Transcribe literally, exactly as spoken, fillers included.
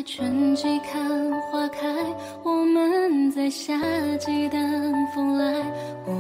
在春季看花开，我们在夏季等风来。